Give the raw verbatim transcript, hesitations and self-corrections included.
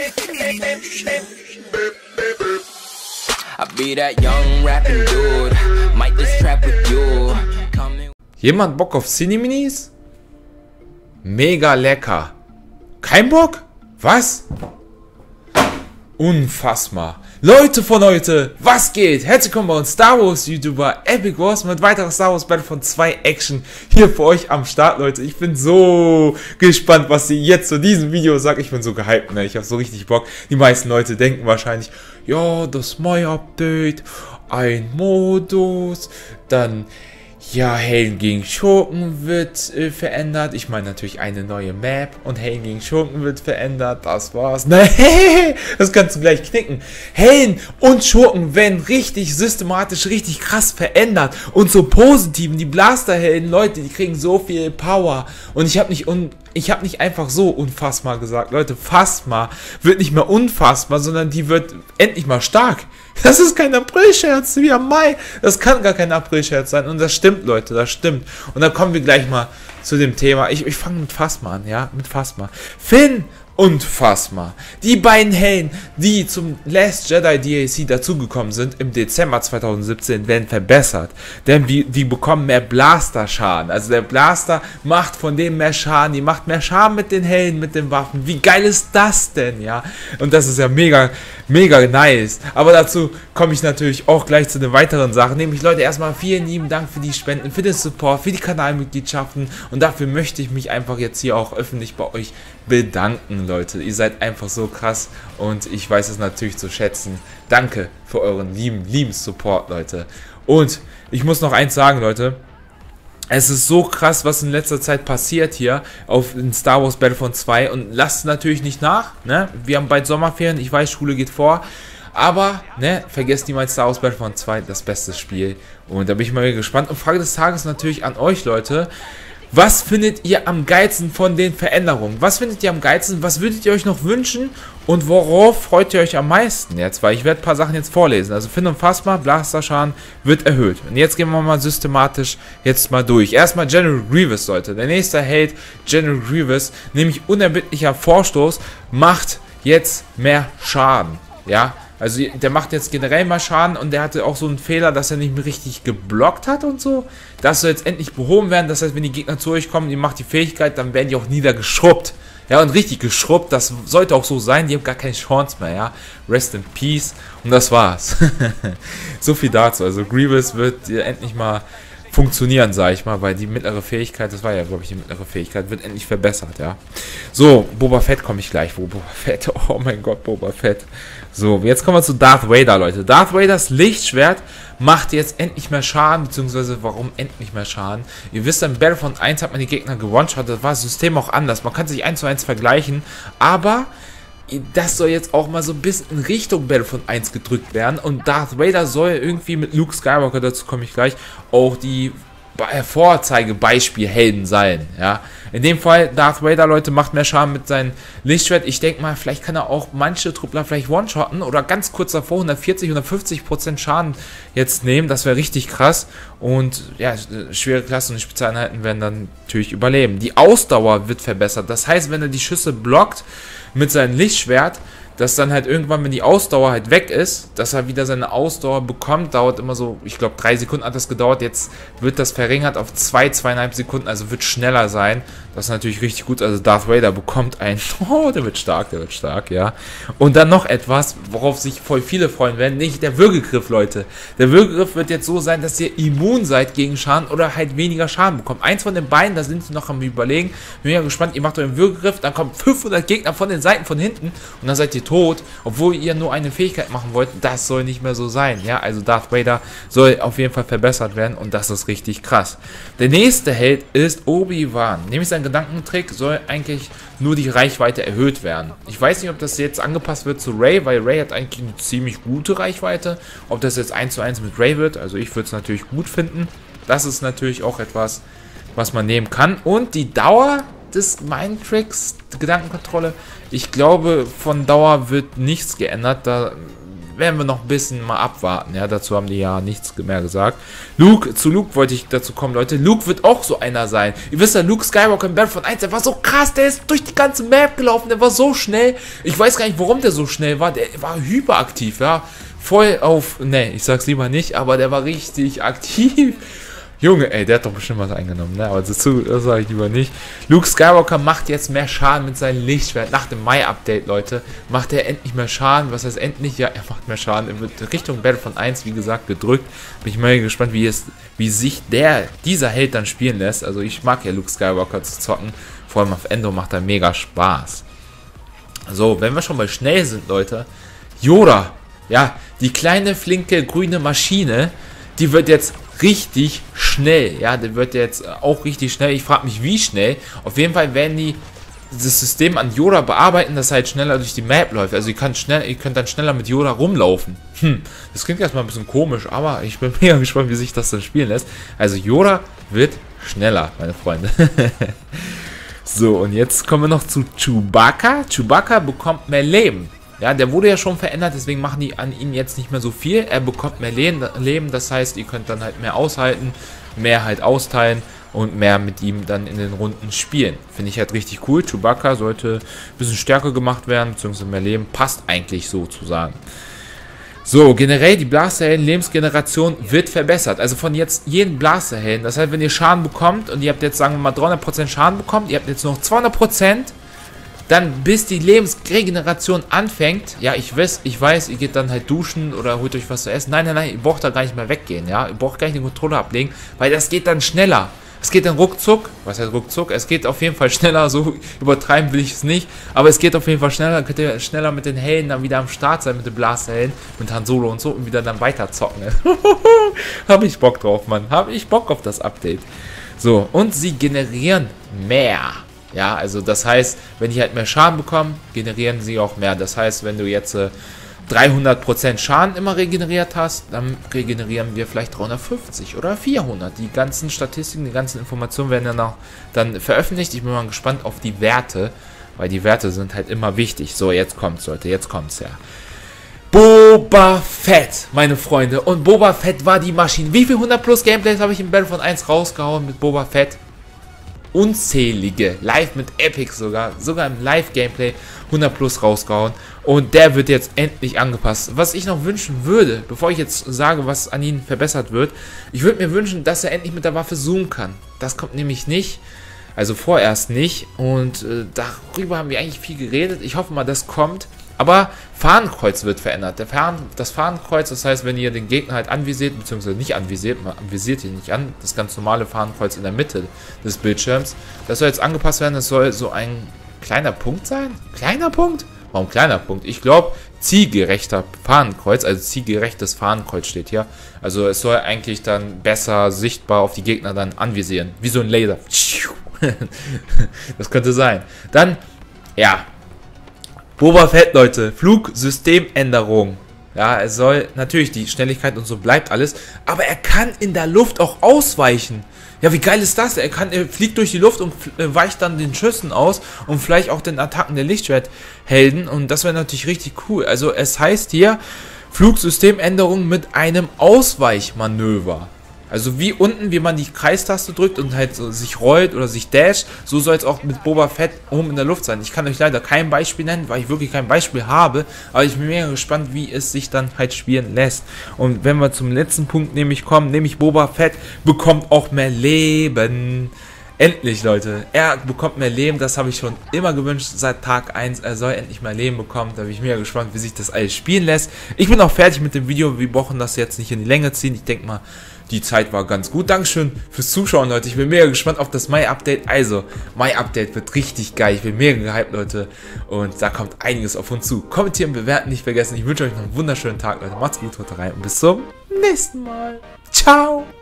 Jemand Bock auf Cineminis? Mega lecker. Kein Bock? Was? Unfassbar. Leute von heute, was geht? Herzlich willkommen bei uns Star Wars YouTuber Epic Wars mit weiterer Star Wars Battlefront zwei Action hier für euch am Start, Leute. Ich bin so gespannt, was ihr jetzt zu diesem Video sagt. Ich bin so gehypt, ne? Ich habe so richtig Bock. Die meisten Leute denken wahrscheinlich, ja, das Mai-Update, ein Modus, dann... ja, Helden gegen Schurken wird äh, verändert. Ich meine natürlich eine neue Map und Helden gegen Schurken wird verändert. Das war's. Nee, das kannst du gleich knicken. Helden und Schurken werden richtig systematisch, richtig krass verändert. Und so positiven, die Blasterhelden, Leute, die kriegen so viel Power. Und ich habe nicht un ich habe nicht einfach so unfassbar gesagt. Leute, Phasma wird nicht mehr unfassbar, sondern die wird endlich mal stark. Das ist kein April-Scherz, wie am Mai. Das kann gar kein April-Scherz sein. Und das stimmt, Leute, das stimmt. Und dann kommen wir gleich mal zu dem Thema. Ich, ich fange mit Phasma an, ja, mit Phasma. Finn und Phasma. Die beiden Helden, die zum Last Jedi D L C dazugekommen sind im Dezember zweitausendsiebzehn, werden verbessert. Denn die, die bekommen mehr Blaster-Schaden. Also der Blaster macht von dem mehr Schaden. Die macht mehr Schaden mit den Helden, mit den Waffen. Wie geil ist das denn, ja? Und das ist ja mega, mega nice. Aber dazu komme ich natürlich auch gleich zu den weiteren Sachen. Nämlich, Leute, erstmal vielen lieben Dank für die Spenden, für den Support, für die Kanalmitgliedschaften. Und dafür möchte ich mich einfach jetzt hier auch öffentlich bei euch bedanken, Leute. Ihr seid einfach so krass und ich weiß es natürlich zu schätzen. Danke für euren lieben, lieben Support, Leute. Und ich muss noch eins sagen, Leute. Es ist so krass, was in letzter Zeit passiert hier auf in Star Wars Battlefront zwei und lasst natürlich nicht nach, ne? Wir haben bald Sommerferien, ich weiß, Schule geht vor, aber, ne, vergesst niemals Star Wars Battlefront zwei, das beste Spiel. Und da bin ich mal gespannt und Frage des Tages natürlich an euch, Leute. Was findet ihr am geilsten von den Veränderungen? Was findet ihr am geilsten? Was würdet ihr euch noch wünschen? Und worauf freut ihr euch am meisten jetzt? Weil ich werde ein paar Sachen jetzt vorlesen. Also Finn und Phasma, Blasterschaden wird erhöht. Und jetzt gehen wir mal systematisch jetzt mal durch. Erstmal General Grievous, Leute. Der nächste Held, General Grievous, nämlich unerbittlicher Vorstoß, macht jetzt mehr Schaden. Ja, also der macht jetzt generell mal Schaden und der hatte auch so einen Fehler, dass er nicht mehr richtig geblockt hat und so. Das soll jetzt endlich behoben werden. Das heißt, wenn die Gegner zu euch kommen, ihr macht die Fähigkeit, dann werden die auch niedergeschrubbt. Ja, und richtig geschrubbt, das sollte auch so sein. Die haben gar keine Chance mehr, ja. Rest in Peace. Und das war's. So viel dazu. Also Grievous wird endlich mal funktionieren, sage ich mal, weil die mittlere Fähigkeit, das war ja, glaube ich, die mittlere Fähigkeit, wird endlich verbessert, ja. So, Boba Fett komme ich gleich. Wo Boba Fett? Oh mein Gott, Boba Fett. So, jetzt kommen wir zu Darth Vader, Leute. Darth Vaders Lichtschwert macht jetzt endlich mehr Schaden, beziehungsweise warum endlich mehr Schaden? Ihr wisst, in Battlefront eins hat man die Gegner gewone-shot, das war das System auch anders. Man kann sich eins zu eins vergleichen, aber das soll jetzt auch mal so ein bisschen in Richtung Battlefront eins gedrückt werden. Und Darth Vader soll irgendwie mit Luke Skywalker, dazu komme ich gleich, auch die Vorzeigebeispielhelden sein. Ja, in dem Fall Darth Vader, Leute, macht mehr Schaden mit seinem Lichtschwert. Ich denke mal, vielleicht kann er auch manche Truppler vielleicht one-shotten oder ganz kurz davor hundertvierzig, hundertfünfzig Prozent Schaden jetzt nehmen. Das wäre richtig krass. Und ja, schwere Klassen und Spezialeinheiten werden dann natürlich überleben. Die Ausdauer wird verbessert. Das heißt, wenn er die Schüsse blockt mit seinem Lichtschwert, dass dann halt irgendwann, wenn die Ausdauer halt weg ist, dass er wieder seine Ausdauer bekommt, dauert immer so, ich glaube drei Sekunden hat das gedauert, jetzt wird das verringert auf zwei, zweieinhalb Sekunden, also wird schneller sein, das ist natürlich richtig gut, also Darth Vader bekommt ein, oh, der wird stark, der wird stark, ja. Und dann noch etwas, worauf sich voll viele freuen werden, nicht der Würgegriff, Leute. Der Würgegriff wird jetzt so sein, dass ihr immun seid gegen Schaden oder halt weniger Schaden bekommt. Eins von den beiden, da sind sie noch am Überlegen, bin ja gespannt, ihr macht euren Würgegriff, dann kommen fünfhundert Gegner von den Seiten von hinten und dann seid ihr tot, obwohl ihr nur eine Fähigkeit machen wollt. Das soll nicht mehr so sein, ja, also Darth Vader soll auf jeden Fall verbessert werden und das ist richtig krass. Der nächste Held ist Obi-Wan, nämlich sein Gedankentrick soll eigentlich nur die Reichweite erhöht werden. Ich weiß nicht, ob das jetzt angepasst wird zu Rey, weil Rey hat eigentlich eine ziemlich gute Reichweite, ob das jetzt eins zu eins mit Rey wird, also ich würde es natürlich gut finden. Das ist natürlich auch etwas, was man nehmen kann und die Dauer des Mind-Tricks, Gedankenkontrolle, ich glaube, von Dauer wird nichts geändert, da werden wir noch ein bisschen mal abwarten. Ja, dazu haben die ja nichts mehr gesagt. Luke, zu Luke wollte ich dazu kommen, Leute. Luke wird auch so einer sein. Ihr wisst ja, Luke Skywalker in Battlefront eins, der war so krass, der ist durch die ganze Map gelaufen, der war so schnell. Ich weiß gar nicht, warum der so schnell war. Der war hyperaktiv, ja. Voll auf, ne, ich sag's lieber nicht, aber der war richtig aktiv. Junge, ey, der hat doch bestimmt was eingenommen, ne? Aber dazu, das sage ich lieber nicht. Luke Skywalker macht jetzt mehr Schaden mit seinem Lichtschwert. Nach dem Mai-Update, Leute, macht er endlich mehr Schaden. Was heißt endlich? Ja, er macht mehr Schaden. Er wird Richtung Battlefront eins, wie gesagt, gedrückt. Bin ich mal gespannt, wie, es, wie sich der, dieser Held dann spielen lässt. Also ich mag ja Luke Skywalker zu zocken. Vor allem auf Endor macht er mega Spaß. So, wenn wir schon mal schnell sind, Leute. Yoda, ja, die kleine, flinke, grüne Maschine, die wird jetzt richtig schnell, ja, der wird jetzt auch richtig schnell. Ich frage mich, wie schnell. Auf jeden Fall werden die das System an Yoda bearbeiten, dass er halt schneller durch die Map läuft. Also ihr könnt schnell, ihr könnt dann schneller mit Yoda rumlaufen. Hm, das klingt erstmal ein bisschen komisch, aber ich bin mega gespannt, wie sich das dann spielen lässt. Also Yoda wird schneller, meine Freunde. So, und jetzt kommen wir noch zu Chewbacca. Chewbacca bekommt mehr Leben. Ja, der wurde ja schon verändert, deswegen machen die an ihn jetzt nicht mehr so viel. Er bekommt mehr Leben, das heißt, ihr könnt dann halt mehr aushalten, mehr halt austeilen und mehr mit ihm dann in den Runden spielen. Finde ich halt richtig cool. Chewbacca sollte ein bisschen stärker gemacht werden, beziehungsweise mehr Leben. Passt eigentlich sozusagen. So, generell die Blasterhelden-Lebensgeneration wird verbessert. Also von jetzt jeden Blasterhelden. Das heißt, wenn ihr Schaden bekommt und ihr habt jetzt, sagen wir mal, dreihundert Prozent Schaden bekommt, ihr habt jetzt noch zweihundert Prozent, dann bis die Lebensregeneration anfängt, ja, ich weiß, ich weiß, ihr geht dann halt duschen oder holt euch was zu essen. Nein, nein, nein, ihr braucht da gar nicht mehr weggehen, ja. Ihr braucht gar nicht den Controller ablegen, weil das geht dann schneller. Es geht dann ruckzuck, was heißt ruckzuck? Es geht auf jeden Fall schneller, so übertreiben will ich es nicht, aber es geht auf jeden Fall schneller, dann könnt ihr schneller mit den Helden dann wieder am Start sein, mit den Blasterhelden, mit Han Solo und so und wieder dann weiter zocken. Habe ich Bock drauf, Mann, habe ich Bock auf das Update. So, und sie generieren mehr. Ja, also das heißt, wenn die halt mehr Schaden bekommen, generieren sie auch mehr. Das heißt, wenn du jetzt äh, dreihundert Prozent Schaden immer regeneriert hast, dann regenerieren wir vielleicht dreihundertfünfzig oder vierhundert. Die ganzen Statistiken, die ganzen Informationen werden dann auch dann veröffentlicht. Ich bin mal gespannt auf die Werte, weil die Werte sind halt immer wichtig. So, jetzt kommt's, Leute, jetzt kommt's ja. Boba Fett, meine Freunde. Und Boba Fett war die Maschine. Wie viel hundert plus Gameplays habe ich in Battlefront eins rausgehauen mit Boba Fett? Unzählige, live mit Epic sogar, sogar im Live-Gameplay hundert plus rausgehauen und der wird jetzt endlich angepasst. Was ich noch wünschen würde, bevor ich jetzt sage, was an ihm verbessert wird, ich würde mir wünschen, dass er endlich mit der Waffe zoomen kann. Das kommt nämlich nicht, also vorerst nicht und äh, darüber haben wir eigentlich viel geredet. Ich hoffe mal, das kommt. Aber Fahnenkreuz wird verändert. Der Fahnen, das Fahnenkreuz, das heißt, wenn ihr den Gegner halt anvisiert, beziehungsweise nicht anvisiert, man anvisiert ihn nicht an, das ganz normale Fahnenkreuz in der Mitte des Bildschirms, das soll jetzt angepasst werden, das soll so ein kleiner Punkt sein. Kleiner Punkt? Warum kleiner Punkt? Ich glaube, zielgerechter Fahnenkreuz, also zielgerechtes Fahnenkreuz steht hier. Also es soll eigentlich dann besser sichtbar auf die Gegner dann anvisieren. Wie so ein Laser. Das könnte sein. Dann, ja, Boba Fett, Leute, Flugsystemänderung. Ja, es soll, natürlich, die Schnelligkeit und so bleibt alles, aber er kann in der Luft auch ausweichen. Ja, wie geil ist das? Er kann, er fliegt durch die Luft und weicht dann den Schüssen aus und vielleicht auch den Attacken der Lichtschwerthelden und das wäre natürlich richtig cool. Also es heißt hier, Flugsystemänderung mit einem Ausweichmanöver. Also wie unten, wie man die Kreistaste drückt und halt so sich rollt oder sich dasht, so soll es auch mit Boba Fett oben in der Luft sein. Ich kann euch leider kein Beispiel nennen, weil ich wirklich kein Beispiel habe, aber ich bin mega gespannt, wie es sich dann halt spielen lässt. Und wenn wir zum letzten Punkt nämlich kommen, nämlich Boba Fett bekommt auch mehr Leben. Endlich, Leute, er bekommt mehr Leben, das habe ich schon immer gewünscht seit Tag eins, er soll endlich mehr Leben bekommen, da bin ich mega gespannt, wie sich das alles spielen lässt. Ich bin auch fertig mit dem Video, wir brauchen das jetzt nicht in die Länge ziehen, ich denke mal, die Zeit war ganz gut. Dankeschön fürs Zuschauen, Leute, ich bin mega gespannt auf das Mai-Update, also, Mai-Update wird richtig geil, ich bin mega gehypt, Leute, und da kommt einiges auf uns zu. Kommentieren, bewerten nicht vergessen, ich wünsche euch noch einen wunderschönen Tag, Leute, macht's gut, haut rein und bis zum nächsten Mal. Ciao!